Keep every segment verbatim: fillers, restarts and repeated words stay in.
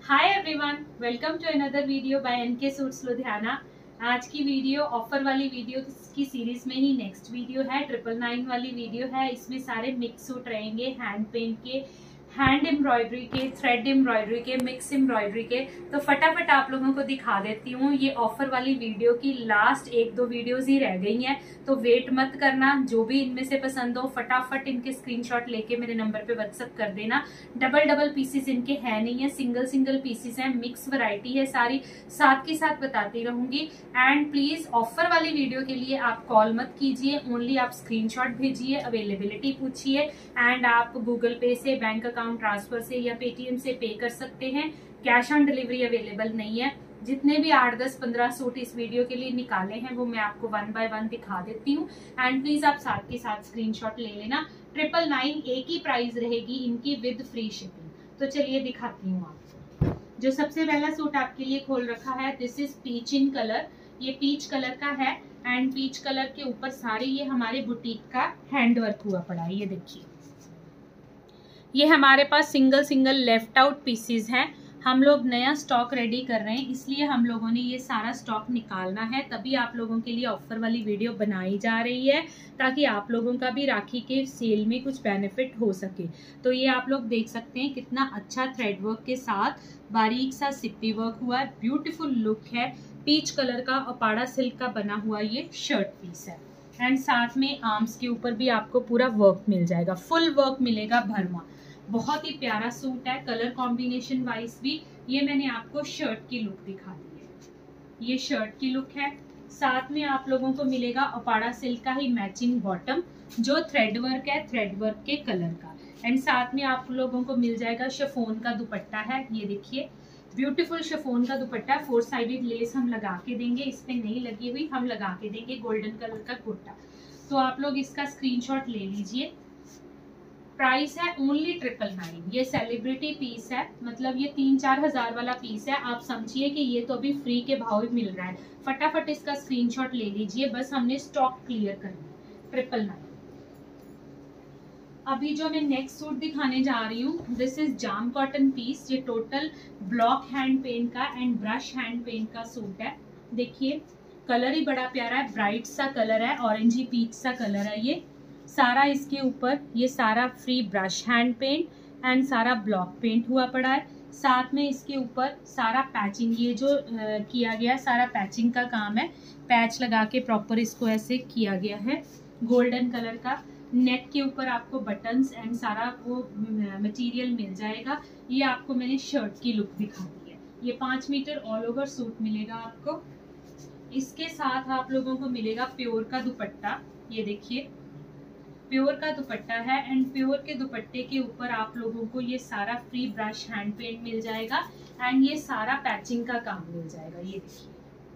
Hi everyone, welcome to another video by NK suits Ludhiana. आज की video offer वाली video की सीरीज में ही नेक्स्ट वीडियो है, ट्रिपल नाइन वाली वीडियो है। इसमें सारे मिक्स सूट रहेंगे, हैंड पेंट के, हैंड एम्ब्रॉयडरी के, थ्रेड एम्ब्रॉयडरी के, मिक्स एम्ब्रॉयडरी के। तो फटाफट आप लोगों को दिखा देती हूँ। ये ऑफर वाली वीडियो की लास्ट एक दो वीडियोस ही रह गई हैं, तो वेट मत करना। जो भी इनमें से पसंद हो फटाफट इनके स्क्रीनशॉट लेके मेरे नंबर पे व्हाट्सअप कर देना। डबल डबल पीसेस इनके है नहीं है, सिंगल सिंगल पीसेस हैं, मिक्स वैरायटी है सारी, साथ के साथ बताती रहूंगी। एंड प्लीज ऑफर वाली वीडियो के लिए आप कॉल मत कीजिए, ओनली आप स्क्रीनशॉट भेजिए, अवेलेबिलिटी पूछिए। एंड आप गूगल पे से, बैंक अकाउंट ट्रांसफर से या पेटीएम से पे कर सकते हैं। कैश ऑन डिलीवरी अवेलेबल नहीं है। जितने भी आठ दस पंद्रह सूट इस वीडियो के लिए निकाले हैं वो मैं आपको वन बाय वन दिखा देती हूँ। एंड प्लीज आप साथ के साथ स्क्रीनशॉट ले लेना। ट्रिपल नाइन एक ही प्राइस रहेगी इनकी विद फ्री शिपिंग। तो चलिए दिखाती हूँ आपको। जो सबसे पहला सूट आपके लिए खोल रखा है, this is peach in colour. ये पीच कलर का है एंड पीच कलर के ऊपर सारे ये हमारे बुटीक का हैंडवर्क हुआ पड़ा है। ये देखिए, ये हमारे पास single single left out pieces हैं। हम लोग नया स्टॉक रेडी कर रहे हैं, इसलिए हम लोगों ने ये सारा स्टॉक निकालना है, तभी आप लोगों के लिए ऑफर वाली वीडियो बनाई जा रही है, ताकि आप लोगों का भी राखी के सेल में कुछ बेनिफिट हो सके। तो ये आप लोग देख सकते हैं कितना अच्छा थ्रेड वर्क के साथ बारीक सा सिप्पी वर्क हुआ है, ब्यूटीफुल लुक है। पीच कलर का अपाड़ा सिल्क का बना हुआ ये शर्ट पीस है। एंड साथ में आर्म्स के ऊपर भी आपको पूरा वर्क मिल जाएगा, फुल वर्क मिलेगा भरवा। बहुत ही प्यारा सूट है। कलर कॉम्बिनेशन वाइज भी ये मैंने आपको शर्ट की लुक दिखा दी है। ये शर्ट की लुक है। साथ में आप लोगों को मिलेगा अपाड़ा सिल्क का ही मैचिंग बॉटम, जो थ्रेड वर्क है, थ्रेड वर्क के कलर का। एंड साथ में आप लोगों को मिल जाएगा शिफॉन का दुपट्टा है। ये देखिए, ब्यूटीफुल शिफॉन का दुपट्टा, फोर साइडेड लेस हम लगा के देंगे, इस पे नहीं लगी हुई, हम लगा के देंगे गोल्डन कलर का गोटा। तो आप लोग इसका स्क्रीनशॉट ले लीजिए। प्राइस है ओनली ट्रिपल नाइन। ये सेलिब्रिटी पीस है, मतलब ये तीन चार हजार वाला पीस है। आप समझिए कि ये तो अभी फ्री के भाव में मिल रहा है। फटाफट इसका स्क्रीनशॉट ले लीजिए, बस हमने स्टॉक क्लियर करना है। Triple nine. अभी जो मैं नेक्स्ट सूट दिखाने जा रही हूँ, this is jam cotton piece. ये टोटल ब्लॉक हैंड पेंट का एंड ब्रश हैंड पेंट का सूट है। देखिए, कलर ही बड़ा प्यारा है, ब्राइट सा कलर है, ऑरेंजी पीच सा कलर है। ये सारा इसके ऊपर ये सारा free brush hand paint and सारा ब्लॉक पेंट हुआ पड़ा है। साथ में इसके ऊपर सारा पैचिंग, ये जो आ, किया गया सारा पैचिंग का काम है। पैच लगा के प्रॉपर इसको ऐसे किया गया है, गोल्डन कलर का। नेक के ऊपर आपको बटन्स एंड सारा वो मटेरियल मिल जाएगा। ये आपको मैंने शर्ट की लुक दिखा दी है। ये पाँच मीटर ऑल ओवर सूट मिलेगा आपको। इसके साथ आप लोगों को मिलेगा प्योर का दुपट्टा। ये देखिए, प्योर का दुपट्टा है एंड प्योर के दुपट्टे के ऊपर आप लोगों को ये सारा फ्री ब्रश हैंड पेंट मिल जाएगा एंड ये सारा पैचिंग का काम मिल जाएगा। ये देखिए,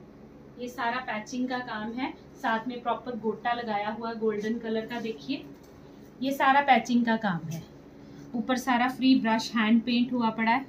ये सारा पैचिंग का काम है, साथ में प्रॉपर गोटा लगाया हुआ गोल्डन कलर का। देखिए, ये सारा पैचिंग का काम है। ऊपर सारा फ्री ब्रश हैंड पेंट हुआ पड़ा है,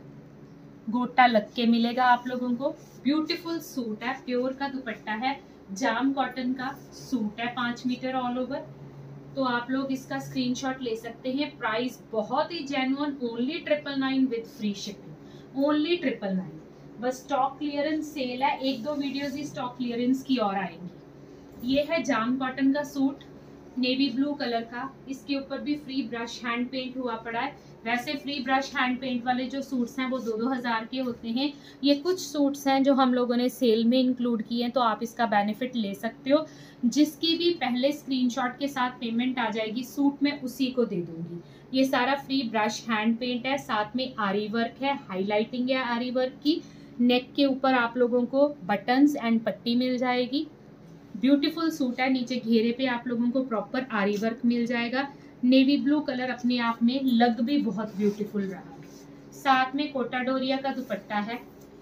गोटा लग के मिलेगा आप लोगों को। ब्यूटीफुल सूट है, प्योर का दुपट्टा है, जाम कॉटन का सूट है, पांच मीटर ऑल ओवर। तो आप लोग इसका स्क्रीनशॉट ले सकते हैं। प्राइस बहुत ही genuine, only triple nine with free shipping, only triple nine. बस स्टॉक क्लियरेंस सेल है, एक दो वीडियोस ही स्टॉक क्लियरेंस की और आएंगी। ये है जाम कॉटन का सूट, नेवी ब्लू कलर का। इसके ऊपर भी फ्री ब्रश हैंड पेंट हुआ पड़ा है। वैसे फ्री ब्रश हैंड पेंट वाले जो सूट्स हैं वो दो दो हजार के होते हैं। ये कुछ सूट्स हैं जो हम लोगों ने सेल में इंक्लूड किए हैं, तो आप इसका बेनिफिट ले सकते हो। जिसकी भी पहले स्क्रीनशॉट के साथ पेमेंट आ जाएगी सूट, में उसी को दे दूंगी। ये सारा फ्री ब्रश हैंड पेंट है, साथ में आरी वर्क है, हाईलाइटिंग है आरी वर्क की। नेक के ऊपर आप लोगों को बटन्स एंड पट्टी मिल जाएगी। ब्यूटीफुल सूट है। नीचे घेरे पे आप लोगों को प्रॉपर आरी वर्क मिल जाएगा। नेवी ब्लू कलर अपने आप में लग भी बहुत ब्यूटीफुल रहा है। साथ में कोटा डोरिया का दुपट्टा है।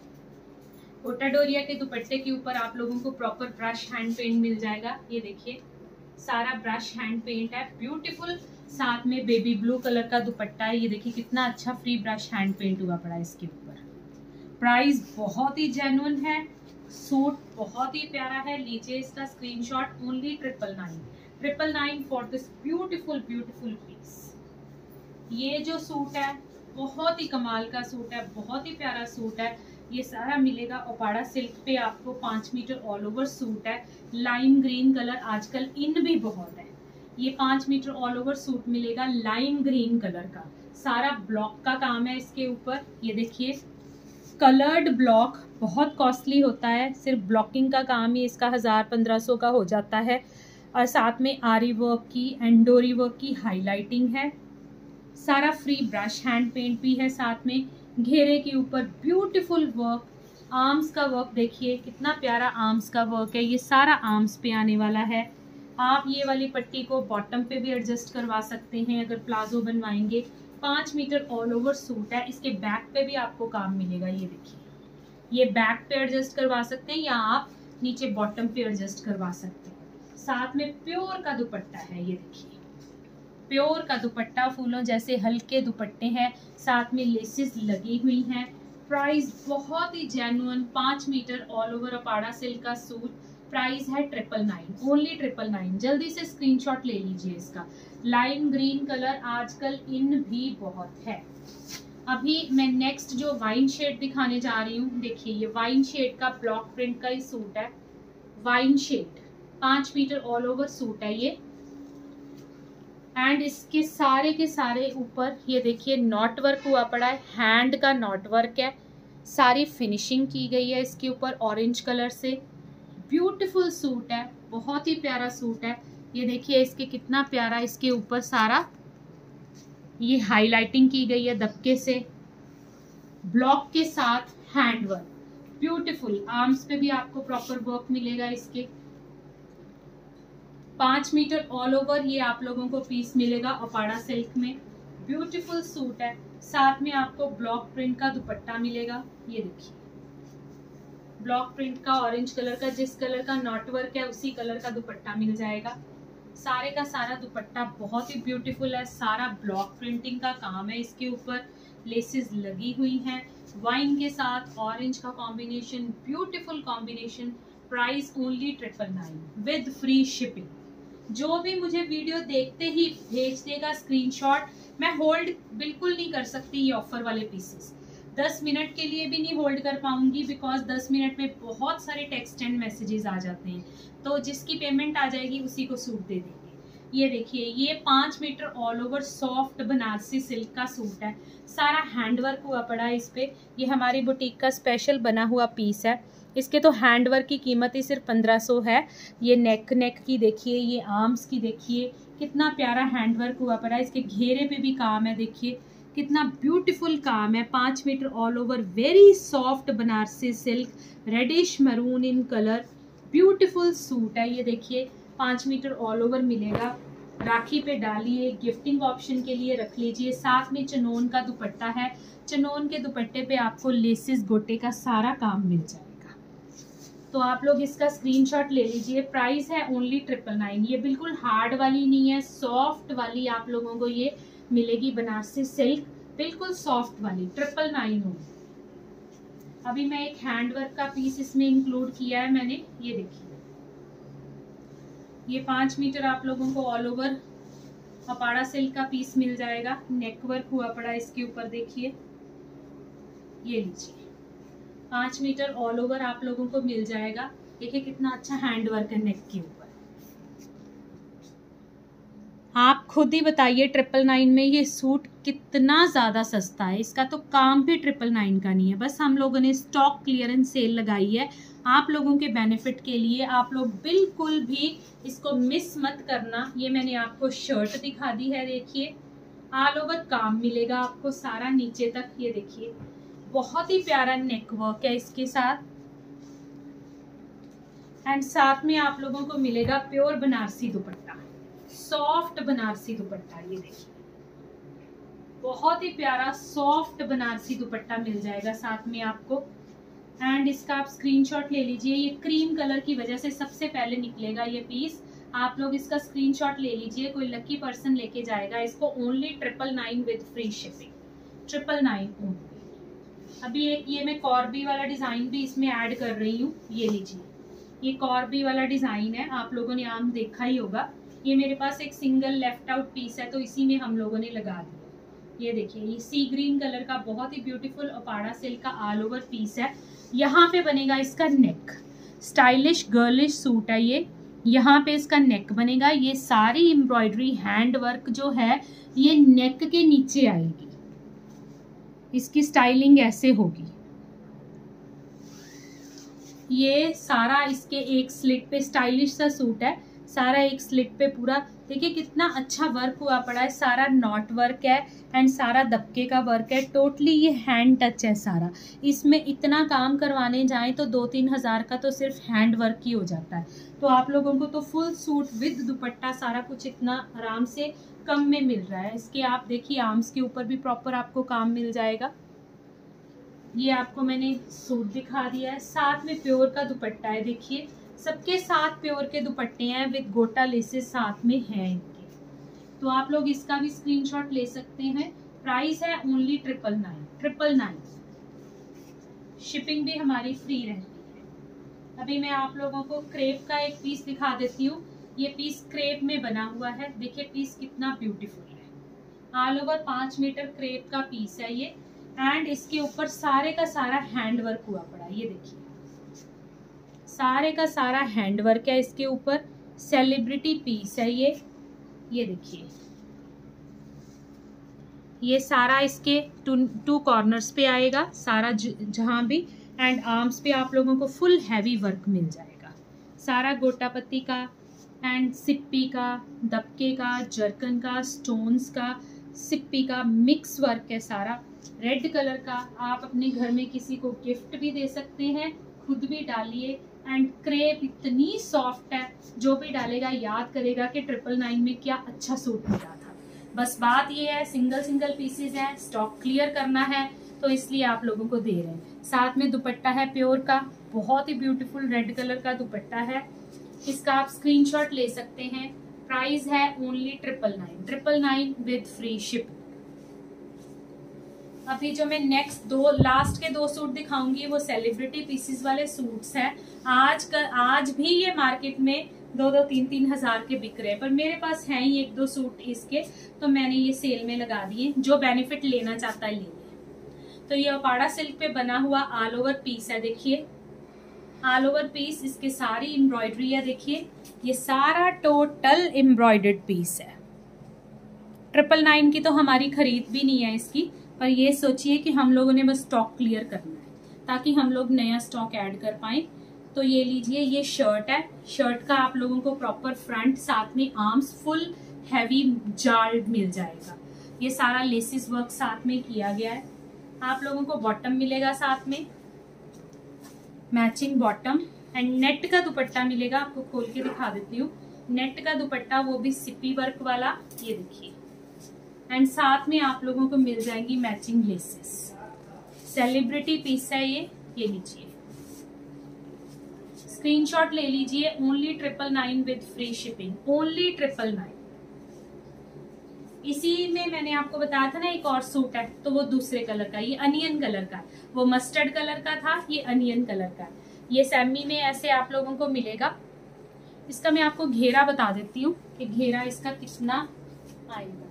कोटा डोरिया के दुपट्टे के ऊपर आप लोगों को प्रॉपर ब्रश हैंड पेंट मिल जाएगा। ये देखिए, सारा ब्रश हैंड पेंट है, ब्यूटीफुल। साथ में बेबी ब्लू कलर का दुपट्टा है। ये देखिए कितना अच्छा फ्री ब्रश हैंड पेंट हुआ पड़ा है इसके ऊपर। प्राइस बहुत ही जेन्युइन है, सूट बहुत ही प्यारा है। लीजिए इसका screenshot, only triple nine, triple nine for this beautiful beautiful piece. ये जो सूट है बहुत ही कमाल का सूट है, बहुत ही प्यारा सूट है। ये सारा मिलेगा ओपाड़ा सिल्क पे आपको। पाँच मीटर ऑल ओवर सूट है, लाइम ग्रीन कलर आजकल इन भी बहुत है। ये पाँच मीटर ऑल ओवर सूट मिलेगा लाइम ग्रीन कलर का। सारा ब्लॉक का काम है इसके ऊपर। ये देखिए कलर्ड ब्लॉक बहुत कॉस्टली होता है, सिर्फ ब्लॉकिंग का काम ही इसका हज़ार पंद्रह सौ का हो जाता है। और साथ में आरी वर्क की एंड डोरी वर्क की हाईलाइटिंग है। सारा फ्री ब्रश हैंड पेंट भी है साथ में। घेरे के ऊपर ब्यूटीफुल वर्क, आर्म्स का वर्क देखिए कितना प्यारा आर्म्स का वर्क है। ये सारा आर्म्स पे आने वाला है। आप ये वाली पट्टी को बॉटम पे भी एडजस्ट करवा सकते हैं अगर प्लाजो बनवाएंगे। पाँच मीटर ऑल ओवर सूट है। इसके बैक पे भी आपको काम मिलेगा। ये देखिए ये बैक पे एडजस्ट करवा सकते हैं या आप नीचे बॉटम पे एडजस्ट करवा सकते हैं। साथ में प्योर का दुपट्टा है। ये देखिए प्योर का दुपट्टा, फूलों जैसे हल्के दुपट्टे हैं, साथ में लेसेस लगी हुई हैं। प्राइस बहुत ही जेन्युइन, पाँच meter all over Uppada silk का सूट। प्राइस है triple nine, only triple nine. जल्दी से स्क्रीनशॉट ले लीजिए इसका। लाइम ग्रीन कलर आजकल इन भी बहुत है। अभी मैं नेक्स्ट जो वाइन शेड दिखाने जा रही हूँ, देखिए ये वाइन शेड का ब्लॉक प्रिंट का ही सूट है। वाइन शेड पाँच मीटर ऑल ओवर सूट है ये। एंड इसके सारे के सारे ऊपर ये देखिए नॉट वर्क हुआ पड़ा है, हैंड का नॉट वर्क है। सारी फिनिशिंग की गई है इसके ऊपर ऑरेंज कलर से। ब्यूटीफुल सूट है, बहुत ही प्यारा सूट है। ये देखिए इसके कितना प्यारा इसके ऊपर सारा ये हाईलाइटिंग की गई है दबके से, ब्लॉक के साथ हैंड वर्क ब्यूटीफुल। आर्म्स पे भी आपको प्रॉपर वर्क मिलेगा इसके। पाँच मीटर ऑल ओवर ये आप लोगों को पीस मिलेगा अपाड़ा सिल्क में। ब्यूटीफुल सूट है। साथ में आपको ब्लॉक प्रिंट का दुपट्टा मिलेगा। ये देखिए ब्लॉक प्रिंट का ऑरेंज कलर का, जिस कलर का नॉट वर्क है उसी कलर का दुपट्टा मिल जाएगा। सारे का सारा दुपट्टा बहुत ही ब्यूटीफुल है। सारा ब्लॉक प्रिंटिंग का काम है इसके ऊपर। लेसेस लगी हुई हैं। वाइन के साथ ऑरेंज का combination, beautiful combination. Price only triple nine with free shipping. जो भी मुझे वीडियो देखते ही भेज देगा स्क्रीनशॉट, मैं होल्ड बिल्कुल नहीं कर सकती ये ऑफर वाले पीसेस। दस मिनट के लिए भी नहीं होल्ड कर पाऊंगी, बिकॉज दस मिनट में बहुत सारे टेक्स्ट एंड मैसेजेस आ जाते हैं। तो जिसकी पेमेंट आ जाएगी उसी को सूट दे देंगे। ये देखिए ये पाँच meter all over soft Banarasi silk का सूट है। सारा हैंडवर्क हुआ पड़ा है इस पे। ये हमारी बुटीक का स्पेशल बना हुआ पीस है। इसके तो हैंडवर्क की कीमत ही सिर्फ पंद्रह सौ है। ये नेक नेक की देखिए, ये आर्म्स की देखिए कितना प्यारा हैंडवर्क हुआ पड़ा है। इसके घेरे पे भी काम है, देखिए कितना ब्यूटीफुल काम है। पाँच meter all over very soft Banarasi silk, reddish maroon in colour, beautiful suit है। ये देखिए पाँच मीटर ऑल ओवर मिलेगा। राखी पे डालिए, गिफ्टिंग ऑप्शन के लिए रख लीजिए। साथ में चनोन का दुपट्टा है। चनोन के दुपट्टे पे आपको लेसिस गोटे का सारा काम मिल जाएगा। तो आप लोग इसका स्क्रीनशॉट ले लीजिए। प्राइस है ओनली ट्रिपल नाइन। ये बिल्कुल हार्ड वाली नहीं है, सॉफ्ट वाली आप लोगों को ये मिलेगी बनारसी सिल्क, बिल्कुल सॉफ्ट वाली, ट्रिपल नाइन होगी। अभी मैं एक हैंडवर्क का पीस इसमें इंक्लूड किया है मैंने। ये देखिए ये पाँच मीटर आप लोगों को ऑल ओवर अपाड़ा सिल्क का पीस मिल जाएगा। नेक वर्क हुआ पड़ा इसके ऊपर, देखिए ये लीजिए पाँच मीटर ऑल ओवर आप लोगों को मिल जाएगा। देखिए कितना अच्छा हैंड वर्क है नेक के ऊपर। आप खुद ही बताइए ट्रिपल नाइन में ये सूट कितना ज़्यादा सस्ता है। इसका तो काम भी ट्रिपल नाइन का नहीं है, बस हम लोगों ने स्टॉक क्लियरेंस सेल लगाई है आप लोगों के बेनिफिट के लिए। आप लोग बिल्कुल भी इसको मिस मत करना। ये मैंने आपको शर्ट दिखा दी है, देखिए ऑल ओवर काम मिलेगा आपको सारा नीचे तक। ये देखिए बहुत ही प्यारा नेक वर्क है इसके साथ। एंड साथ में आप लोगों को मिलेगा प्योर बनारसी दुपट्टा, सॉफ्ट बनारसी दुपट्टा। ये देखिए बहुत ही प्यारा सॉफ्ट बनारसी दुपट्टा मिल जाएगा साथ में आपको। एंड इसका आप स्क्रीनशॉट ले लीजिए। ये क्रीम कलर की वजह से सबसे पहले निकलेगा ये पीस। आप लोग इसका स्क्रीनशॉट ले लीजिए, कोई लकी पर्सन लेके जाएगा इसको। Only triple nine with free shipping, triple nine only. अभी एक ये मैं कॉर्बी वाला डिजाइन भी इसमें ऐड कर रही हूँ। ये लीजिए ये कॉर्बी वाला डिजाइन है, आप लोगों ने आम देखा ही होगा। ये मेरे पास एक सिंगल लेफ्ट आउट पीस है तो इसी में हम लोगों ने लगा दिया। ये देखिए, ये सी ग्रीन कलर का बहुत ही ब्यूटीफुल ओपाड़ा सिल्क का ऑल ओवर पीस है। यहाँ पे बनेगा इसका नेक, स्टाइलिश गर्लिश सूट है ये। यहाँ पे इसका नेक बनेगा। ये सारी एम्ब्रॉयडरी हैंड वर्क जो है ये नेक के नीचे आएगी। इसकी स्टाइलिंग ऐसे होगी। ये सारा इसके एक स्लिट पे स्टाइलिश सा सूट है, सारा एक स्लिट पे पूरा देखिए कितना अच्छा वर्क हुआ पड़ा है। सारा नॉट वर्क है एंड सारा दबके का वर्क है। टोटली ये हैंड टच है सारा। इसमें इतना काम करवाने जाएं तो दो तीन हजार का तो सिर्फ हैंड वर्क ही हो जाता है। तो आप लोगों को तो फुल सूट विद दुपट्टा सारा कुछ इतना आराम से कम में मिल रहा है। इसके आप देखिए आर्म्स के ऊपर भी प्रॉपर आपको काम मिल जाएगा। ये आपको मैंने सूट दिखा दिया है, साथ में प्योर का दुपट्टा है। देखिए सबके साथ प्योर के दुपट्टे हैं विद गोटा लेसेस साथ में हैं इनके। तो आप लोग इसका भी स्क्रीनशॉट ले सकते हैं। प्राइस है only triple nine triple nine shipping भी हमारी फ्री रहती है। अभी मैं आप लोगों को क्रेप का एक पीस दिखा देती हूँ। ये पीस क्रेप में बना हुआ है। देखिए पीस कितना ब्यूटीफुल है। ऑल ओवर पाँच मीटर क्रेप का पीस है ये एंड इसके ऊपर सारे का सारा हैंड वर्क हुआ पड़ा है। ये देखिए सारे का सारा हैंड वर्क है इसके ऊपर। सेलिब्रिटी पीस है ये। ये देखिए ये सारा इसके टू टू कॉर्नर्स पे आएगा सारा जहां भी, एंड आर्म्स पे आप लोगों को फुल हैवी वर्क मिल जाएगा। सारा गोटा पत्ती का एंड सिप्पी का, दबके का, जरकन का, स्टोन्स का, सिप्पी का मिक्स वर्क है सारा। रेड कलर का आप अपने घर में किसी को गिफ्ट भी दे सकते हैं, खुद भी डालिए। एंड क्रेप इतनी सॉफ्ट है, जो भी डालेगा याद करेगा कि ट्रिपल नाइन में क्या अच्छा सूट मिला था। बस बात ये है सिंगल सिंगल पीसेज है, स्टॉक क्लियर करना है तो इसलिए आप लोगों को दे रहे हैं। साथ में दुपट्टा है प्योर का, बहुत ही ब्यूटीफुल रेड कलर का दुपट्टा है। इसका आप स्क्रीनशॉट ले सकते हैं। प्राइस है only triple nine triple nine with free shipping. अभी जो मैं नेक्स्ट दो लास्ट के दो सूट दिखाऊंगी वो सेलिब्रिटी पीसेस वाले सूट्स हैं। आज कर आज भी ये मार्केट में दो दो तीन तीन हजार के बिक रहे हैं, पर मेरे पास हैं ही एक दो सूट इसके, तो मैंने ये सेल में लगा दिए। जो बेनिफिट लेना चाहता है ले ले। तो ये ओपाड़ा सिल्क पे बना हुआ ऑल ओवर पीस है। देखिए ऑल ओवर पीस, इसके सारी एम्ब्रॉयडरी है। देखिए ये सारा टोटल एम्ब्रॉयडर्ड पीस है। ट्रिपल नाइन की तो हमारी खरीद भी नहीं है इसकी, पर ये सोचिए कि हम लोगों ने बस स्टॉक क्लियर करना है ताकि हम लोग नया स्टॉक ऐड कर पाए। तो ये लीजिए, ये शर्ट है। शर्ट का आप लोगों को प्रॉपर फ्रंट, साथ में आर्म्स फुल हैवी जार्ड मिल जाएगा। ये सारा लेसिस वर्क साथ में किया गया है। आप लोगों को बॉटम मिलेगा साथ में, मैचिंग बॉटम, एंड नेट का दुपट्टा मिलेगा। आपको खोल के दिखा देती हूँ। नेट का दुपट्टा, वो भी सिप्पी वर्क वाला। ये देखिए, एंड साथ में आप लोगों को मिल जाएंगी मैचिंग लेसेस। सेलिब्रिटी पीस है ये। ये लीजिए, स्क्रीनशॉट ले लीजिए। Only triple nine with free shipping, only triple nine. इसी में मैंने आपको बताया था ना एक और सूट है, तो वो दूसरे कलर का, ये अनियन कलर का। वो मस्टर्ड कलर का था, ये अनियन कलर का। ये सेमी में ऐसे आप लोगों को मिलेगा। इसका मैं आपको घेरा बता देती हूँ कि घेरा इसका कितना आएगा।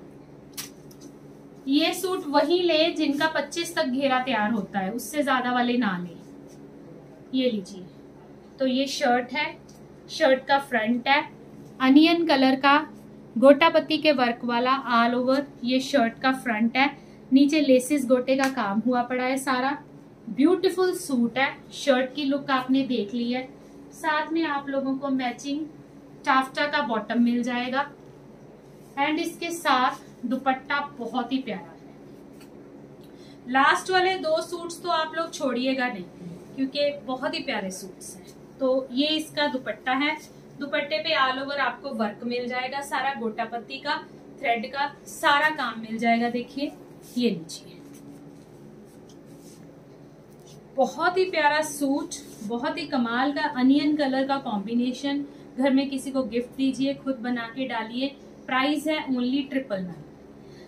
ये सूट वही ले जिनका पच्चीस तक घेरा तैयार होता है, उससे ज्यादा वाले ना ले। ये लीजिए, तो ये शर्ट है। शर्ट का फ्रंट है अनियन कलर का, गोटा पत्ती के वर्क वाला ऑल ओवर। ये शर्ट का फ्रंट है। नीचे लेसिस गोटे का काम हुआ पड़ा है सारा। ब्यूटीफुल सूट है। शर्ट की लुक आपने देख ली है। साथ में आप लोगों को मैचिंग टाफ्टा का बॉटम मिल जाएगा एंड इसके साथ दुपट्टा बहुत ही प्यारा है। लास्ट वाले दो सूट्स तो आप लोग छोड़िएगा नहीं, क्योंकि बहुत ही प्यारे सूट्स हैं। तो ये इसका दुपट्टा है। दुपट्टे पे ऑल ओवर आपको वर्क मिल जाएगा सारा, गोटा पत्ती का, थ्रेड का सारा काम मिल जाएगा। देखिए ये लीजिए, बहुत ही प्यारा सूट, बहुत ही कमाल का अनियन कलर का कॉम्बिनेशन। घर में किसी को गिफ्ट दीजिए, खुद बना के डालिए। प्राइस है ओनली ट्रिपल नाइन।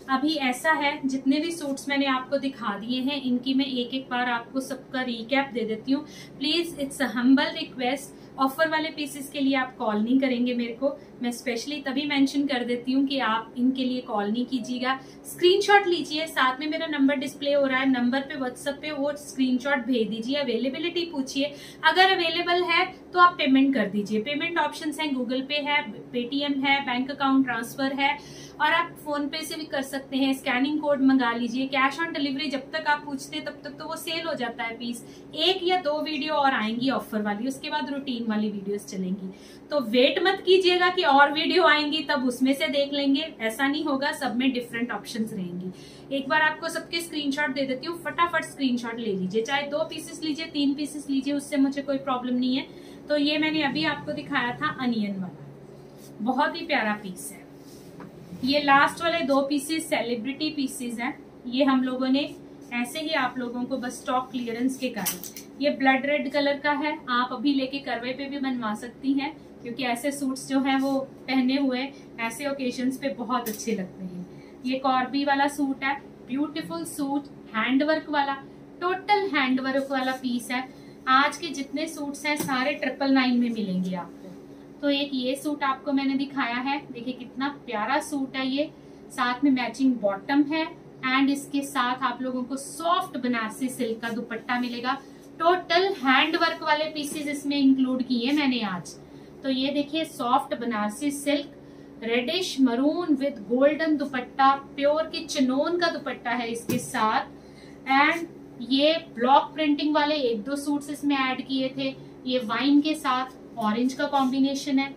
अभी ऐसा है, जितने भी सूट्स मैंने आपको दिखा दिए हैं इनकी मैं एक एक बार आपको सबका रिकैप दे देती हूँ। Please it's a humble request, offer वाले पीसेस के लिए आप कॉल नहीं करेंगे मेरे को, मैं स्पेशली तभी मेंशन कर देती हूँ कि आप इनके लिए कॉल नहीं कीजिएगा। स्क्रीनशॉट लीजिए, साथ में मेरा नंबर डिस्प्ले हो रहा है, नंबर पे व्हाट्सएप पे वो स्क्रीनशॉट भेज दीजिए, अवेलेबिलिटी पूछिए, अगर अवेलेबल है तो आप पेमेंट कर दीजिए। पेमेंट ऑप्शंस हैं, गूगल पे है, पेटीएम है, बैंक अकाउंट ट्रांसफर है, और आप फोन पे से भी कर सकते हैं। स्कैनिंग कोड मंगा लीजिए। कैश ऑन डिलीवरी जब तक आप पूछते हैं तब तक तो वो सेल हो जाता है पीस। एक या दो वीडियो और आएंगी ऑफर वाली, उसके बाद रूटीन वाली वीडियोस चलेंगी, तो वेट मत कीजिएगा कि और वीडियो आएंगी तब उसमें से देख लेंगे, ऐसा नहीं होगा। सब में डिफरेंट ऑप्शंस रहेंगी। एक बार आपको सबके स्क्रीनशॉट दे देती हूँ, फटाफट स्क्रीनशॉट ले लीजिए, चाहे दो पीसेस लीजिए, तीन पीसेस लीजिए, उससे मुझे कोई प्रॉब्लम नहीं है। तो ये मैंने अभी आपको दिखाया था अनियन वाला, बहुत ही प्यारा पीस है। ये लास्ट वाले दो पीसेस सेलिब्रिटी पीसेस हैं, ये हम लोगों ने ऐसे ही आप लोगों को बस स्टॉक क्लियरेंस के कारण। ये ब्लड रेड कलर का है, आप अभी लेके करवे पे भी बनवा सकती हैं, क्योंकि ऐसे सूट्स जो हैं वो पहने हुए ऐसे ओकेजन्स पे बहुत अच्छे लगते हैं। ये कॉर्बी वाला सूट है, ब्यूटीफुल सूट, हैंडवर्क वाला, टोटल हैंडवर्क वाला पीस है। आज के जितने सूट्स हैं सारे ट्रिपल नाइन में मिलेंगे आपको। तो एक ये सूट आपको मैंने दिखाया है, देखिए कितना प्यारा सूट है ये, साथ में मैचिंग बॉटम है, एंड इसके साथ आप लोगों को सॉफ्ट बनारसी सिल्क का दुपट्टा मिलेगा। टोटल हैंड वर्क वाले पीसेस इसमें इंक्लूड किए मैंने आज। तो ये देखिए soft Banarasi silk, reddish maroon with golden दुपट्टा, प्योर की चिनोन का दुपट्टा है इसके साथ, एंड ये ब्लॉक प्रिंटिंग वाले एक दो सूट्स इसमें ऐड किए थे। ये वाइन के साथ ऑरेंज का कॉम्बिनेशन है,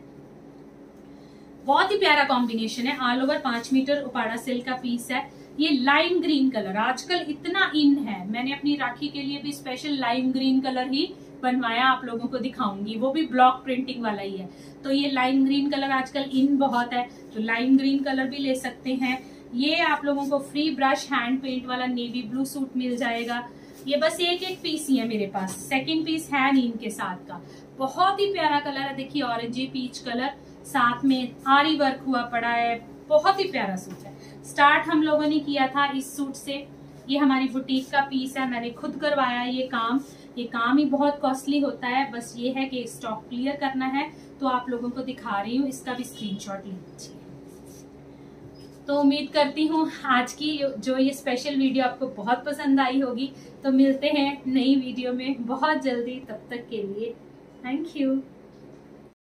बहुत ही प्यारा कॉम्बिनेशन है। ऑल ओवर पांच मीटर उपाड़ा सिल्क का पीस है। ये लाइम ग्रीन कलर आजकल इतना इन है, मैंने अपनी राखी के लिए भी स्पेशल लाइम ग्रीन कलर ही बनवाया, आप लोगों को दिखाऊंगी, वो भी ब्लॉक प्रिंटिंग वाला ही है। तो ये लाइम ग्रीन कलर आजकल इन बहुत है, तो लाइम ग्रीन कलर भी ले सकते हैं। ये आप लोगों को फ्री ब्रश हैंड पेंट वाला नेवी ब्लू सूट मिल जाएगा। ये बस एक एक पीस ही है मेरे पास, सेकंड पीस है नहीं इनके साथ का। बहुत ही प्यारा कलर है, देखिए ऑरेंज पीच कलर, साथ में आरी वर्क हुआ पड़ा है, बहुत ही प्यारा सूट है। स्टार्ट हम लोगों ने किया था इस सूट से, ये हमारी बुटीक का पीस है, मैंने खुद करवाया ये काम। ये काम ही बहुत कॉस्टली होता है, बस ये है कि स्टॉक क्लियर करना है, तो आप लोगों को दिखा रही हूँ, इसका भी स्क्रीनशॉट ले लीजिए। तो उम्मीद करती हूँ आज की जो ये स्पेशल वीडियो आपको बहुत पसंद आई होगी। तो मिलते हैं नई वीडियो में बहुत जल्दी, तब तक के लिए थैंक यू।